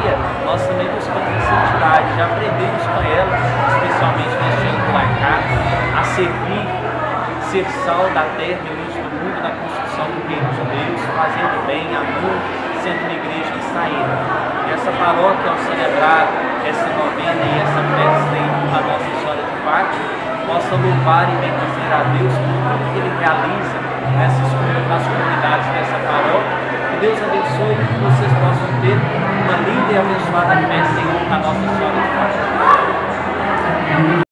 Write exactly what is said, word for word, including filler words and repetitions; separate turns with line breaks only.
Maria, nós também buscamos a santidade, já aprendemos com ela, especialmente neste ano laicato, a servir, ser sal da terra e luz do mundo na construção do reino de Deus, fazendo bem, amor, sendo uma igreja que está indo. E essa paróquia, ao celebrar essa novena e essa festa em a Nossa Senhora de Fátima, possa louvar e bendizer a Deus por tudo que Ele realiza nessas, nas comunidades dessa paróquia. Que Deus abençoe e que vocês possam ter uma linda e abençoada festa em honra a Nossa Senhora de Fátima.